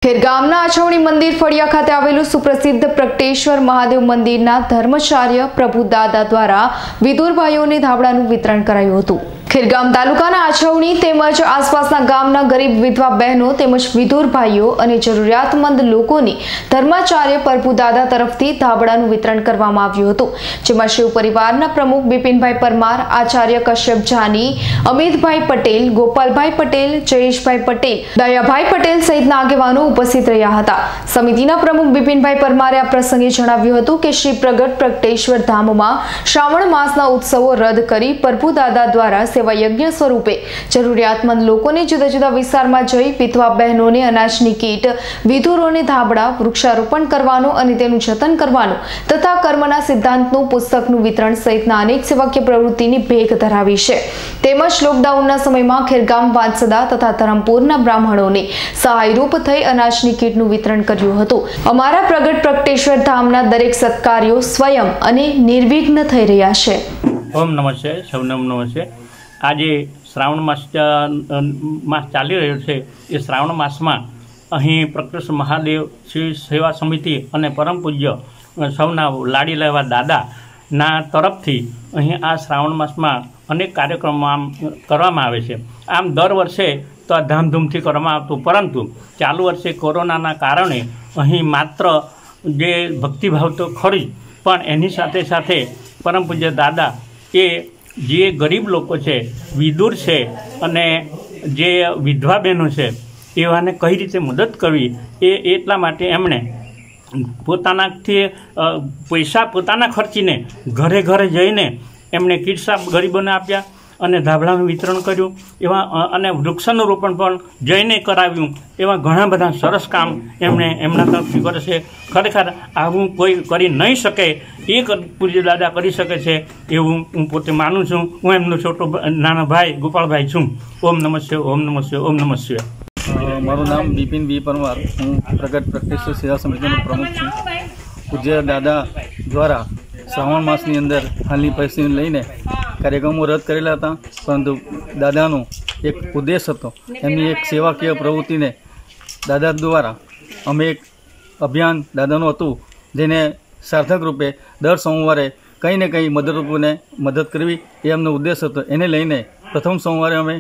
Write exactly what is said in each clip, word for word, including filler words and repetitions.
ખેરગામના આછવણી મંદિર ફળિયા ખાતે આવેલું સુપ્રસિદ્ધ પ્રગટેશ્વર મહાદેવ મંદિરના ધર્માચાર્ય પ્રભુદાદા દ્વારા વિદુર ભાઈઓને ધાબળાનું વિતરણ કરાયું હતું। ખેરગામ તાલુકાના આછવણી તેમજ આસપાસના ગામના ગરીબ વિધવા બહેનો તેમજ વિદુર ભાઈઓ અને જરૂરિયાતમંદ લોકોને ધર્માચાર્ય પ્રભુદાદા તરફથી ધાબળાનું વિતરણ કરવામાં આવ્યું હતું, જેમાં શિવ પરિવારના પ્રમુખ બિપિનભાઈ પરમાર, આચાર્ય કશ્યપ જાની, અમિતભાઈ પટેલ, ગોપાલભાઈ પટેલ, જયેશભાઈ પટેલ, દયાભાઈ પટેલ સહિતના આગેવાનો ઉપસ્થિત રહ્યા હતા। સમિતિના પ્રમુખ બિપિનભાઈ પરમારે આ પ્રસંગે જણાવ્યું હતું કે શ્રી પ્રગટ પ્રગટેશ્વર ધામમાં શ્રાવણ માસના ઉત્સવો રદ કરી પ્રભુદાદા દ્વારા સેવા યજ્ઞ સ્વરૂપે જરૂરિયાતમંદ લોકોને જુદા જુદા વિસ્તારમાં જઈ વિધવા બહેનોને અનાજની કીટ, વિધુરોને ધાબળા, વૃક્ષારોપણ કરવાનો અને તેનું જતન કરવાનું તથા કર્મના સિદ્ધાંતનું પુસ્તકનું વિતરણ સહિતના અનેક સેવાકીય પ્રવૃત્તિની ભેગ ધરાવી છે। તેમજ લોકડાઉનના સમયમાં ખેરગામ વાંસદા તથા ધરમપુરના બ્રાહ્મણોને સહાયરૂપ થઈ અનાજની કીટનું વિતરણ કર્યું હતું। અમારા પ્રગટ પ્રગટેશ્વર ધામના દરેક સત્કાર્યો સ્વયં અને નિર્વિઘ્ન થઈ રહ્યા છે। ઓમ નમસ્તે, સૌને નમસ્તે। આજે શ્રાવણ માસ માસ ચાલી રહ્યો છે। એ શ્રાવણ માસમાં અહીં પ્રગટેશ્વર મહાદેવ શ્રી સેવા સમિતિ અને પરમ પૂજ્ય સૌના લાડી લેવા દાદાના તરફથી અહીં આ શ્રાવણ માસમાં અનેક કાર્યક્રમો આમ કરવામાં આવે છે। આમ દર વર્ષે તો આ ધામધૂમથી કરવામાં આવતું, પરંતુ ચાલુ વર્ષે કોરોનાના કારણે અહીં માત્ર જે ભક્તિભાવ તો ખરી, પણ એની સાથે સાથે પરમ પૂજ્ય દાદા એ જે ગરીબ લોકો છે, વિદુર છે અને જે વિધવા બહેનો છે, એવાને કઈ રીતે મદદ કરવી એ એટલા માટે એમણે પોતાનાથી પૈસા પોતાના ખર્ચીને ઘરે ઘરે જઈને એમણે કીટ ગરીબોને આપ્યા અને ધાબળાનું વિતરણ કર્યું, એવા અને વૃક્ષનું રોપણ પણ જઈને કરાવ્યું। એવા ઘણા બધા સરસ કામ એમણે એમના તરફથી કરે છે। ખરેખર આવું કોઈ કરી નહીં શકે, એ પૂજ્ય દાદા કરી શકે છે એવું હું પોતે માનું છું। હું એમનો છોટો નાનો ભાઈ ગોપાલભાઈ છું। ઓમ નમઃ શિવાય, ઓમ નમઃ શિવાય, ઓમ નમઃ શિવાય। મારું નામ બિપિન બી પરમાર, હું પ્રગટ પ્રગટેશ્વર સેવા સમિતિનો પ્રમુખ છું। પૂજ્ય દાદા દ્વારા શ્રાવણ માસની અંદર હાલની પરિસ્થિતિને લઈને કાર્યક્રમો રદ કરેલા હતા, પરંતુ દાદાનો એક ઉદ્દેશ હતો, એમની એક સેવાકીય પ્રવૃત્તિને દાદા દ્વારા અમે એક અભિયાન દાદાનું હતું, જેને સાર્થક રૂપે દર સોમવારે કંઈ ને કંઈ મદદરૂપોને મદદ કરવી એ એમનો ઉદ્દેશ હતો। એને લઈને પ્રથમ સોમવારે અમે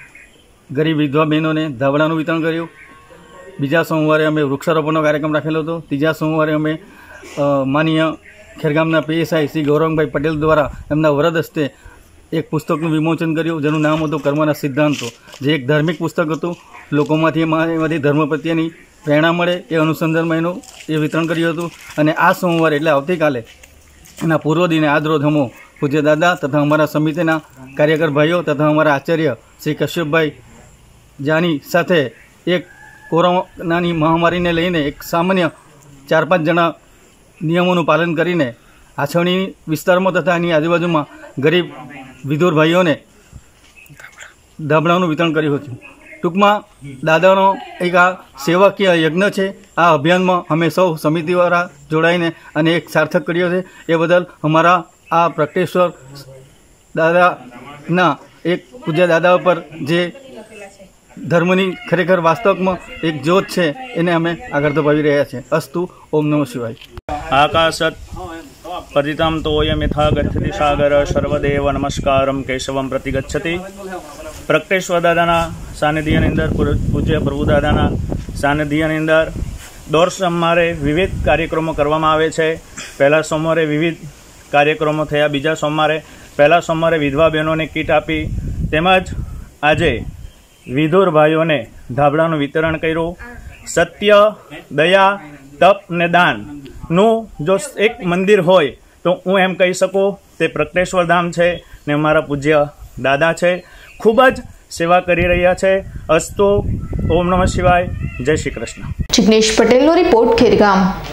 ગરીબ વિધવા બહેનોને ધાબળાનું વિતરણ કર્યું, બીજા સોમવારે અમે વૃક્ષારોપણનો કાર્યક્રમ રાખેલો હતો, ત્રીજા સોમવારે અમે માનીય ખેરગામના પીએસઆઈ શ્રી ગૌરંગભાઈ પટેલ દ્વારા એમના વરદ હસ્તે એક પુસ્તકનું વિમોચન કર્યું, જેનું નામ હતું કર્મના સિદ્ધાંતો, જે એક ધાર્મિક પુસ્તક હતું। લોકોમાંથી એમાંથી ધર્મ પ્રત્યેની પ્રેરણા મળે એ અનુસંધાનમાં એનું એ વિતરણ કર્યું હતું। અને આ સોમવારે એટલે આવતીકાલે એના પૂર્વ દિને આજરોજ હમો પૂજ્ય દાદા તથા અમારા સમિતિના કાર્યકર ભાઈઓ તથા અમારા આચાર્ય શ્રી કશ્યપભાઈ જાની સાથે એક કોરોનાની મહામારીને લઈને એક સામાન્ય ચાર પાંચ જણા નિયમોનું પાલન કરીને આછવણી વિસ્તારમાં તથા એની આજુબાજુમાં ગરીબ વિધુર ભાઈઓને ધાબળાનું વિતરણ કર્યું હતું। ટૂંકમાં દાદાનો એક આ સેવાકીય યજ્ઞ છે। આ અભિયાનમાં અમે સૌ સમિતિવાળા જોડાઈને અને એક સાર્થક કર્યો છે। એ બદલ અમારા આ પ્રગટેશ્વર દાદાના એક પૂજ્ય દાદા ઉપર જે ધર્મની ખરેખર વાસ્તવમાં એક જ્યોત છે, એને અમે આગળ ધપાવી રહ્યા છીએ। અસ્તુ, ઓમ નમઃ શિવાય। આકાશત પતિતમ તોયમ યથા ગચ્છતિ સાગર સર્વદેવ નમસ્કારમ કેશવમ પ્રતિગચ્છતિ। પ્રગટેશ્વર દાદાના સાનિધ્યની અંદર, પૂજ્ય પ્રભુ દાદાના સાનિધ્યની અંદર દર સોમવારે વિવિધ કાર્યક્રમો કરવામાં આવે છે। પહેલા સોમવારે વિવિધ કાર્યક્રમો થયા, બીજા સોમવારે પહેલા સોમવારે વિધવા બહેનોને કીટ આપી, તેમજ આજે વિધુર ભાઈઓને ધાબળાનું વિતરણ કર્યું। સત્ય, દયા, તપ ને દાનનું જો એક મંદિર હોય તો હું એમ કહી શકું તે પ્રગટેશ્વર ધામ છે ને અમારા પૂજ્ય દાદા છે, ખૂબ જ સેવા કરી રહ્યા છે। અસ્તુ, ઓમ નમઃ શિવાય, જય શ્રી કૃષ્ણ। જિગ્નેશ પટેલનો રિપોર્ટ, ખેરગામ।